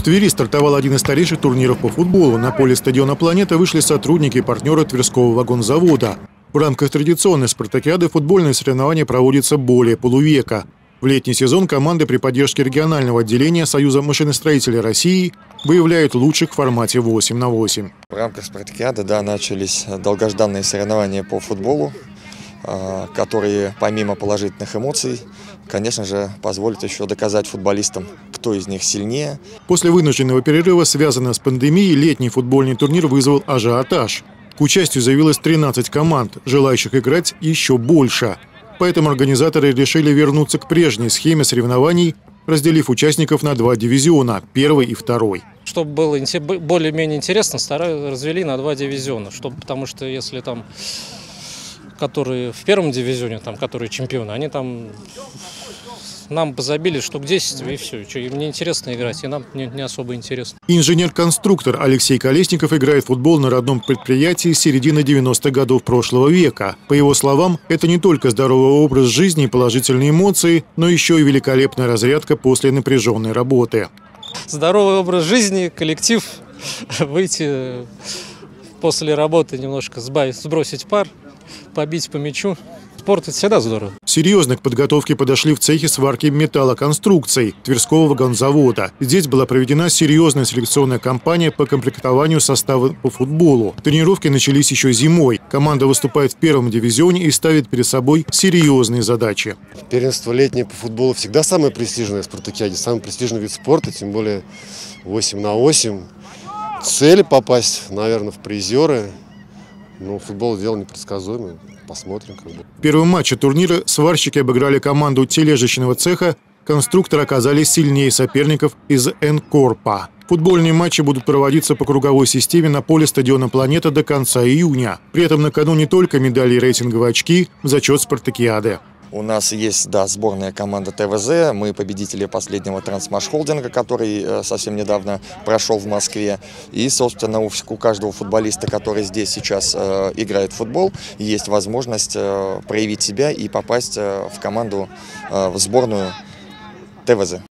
Твери стартовал один из старейших турниров по футболу. На поле стадиона «Планета» вышли сотрудники и партнеры Тверского вагонзавода. В рамках традиционной спартакиады футбольные соревнования проводятся более полувека. В летний сезон команды при поддержке регионального отделения Союза машиностроителей России выявляют лучших в формате 8 на 8. В рамках спартакиады начались долгожданные соревнования по футболу, которые помимо положительных эмоций, конечно же, позволят еще доказать футболистам, кто из них сильнее. После вынужденного перерыва, связанного с пандемией, летний футбольный турнир вызвал ажиотаж. К участию заявилось 13 команд, желающих играть еще больше. Поэтому организаторы решили вернуться к прежней схеме соревнований, разделив участников на два дивизиона – первый и второй. Чтобы было более-менее интересно, развели на два дивизиона. Потому что если там, которые в первом дивизионе, которые чемпионы, они там нам позабили штук 10 и все. Им не интересно играть, и нам не особо интересно. Инженер-конструктор Алексей Колесников играет в футбол на родном предприятии с середины 90-х годов прошлого века. По его словам, это не только здоровый образ жизни и положительные эмоции, но еще и великолепная разрядка после напряженной работы. Здоровый образ жизни, коллектив, выйти после работы немножко сбросить пар, побить по мячу. Спорт – это всегда здорово. Серьезно к подготовке подошли в цехе сварки металлоконструкций Тверского вагонзавода. Здесь была проведена серьезная селекционная кампания по комплектованию состава по футболу. Тренировки начались еще зимой. Команда выступает в первом дивизионе и ставит перед собой серьезные задачи. Первенство летнее по футболу всегда самое престижное в спартакиаде, самый престижный вид спорта, тем более 8 на 8. Цель попасть, наверное, в призеры. Но футбол – дело непредсказуемое. Посмотрим. В первом матче турнира сварщики обыграли команду тележечного цеха. Конструкторы оказались сильнее соперников из Энкорпа. Футбольные матчи будут проводиться по круговой системе на поле стадиона «Планета» до конца июня. При этом на кону не только медали и рейтинговые очки в зачет спартакиады. У нас есть, сборная команда ТВЗ. Мы победители последнего трансмаш-холдинга, который совсем недавно прошел в Москве. И, собственно, у каждого футболиста, который здесь сейчас играет в футбол, есть возможность проявить себя и попасть в команду, в сборную ТВЗ.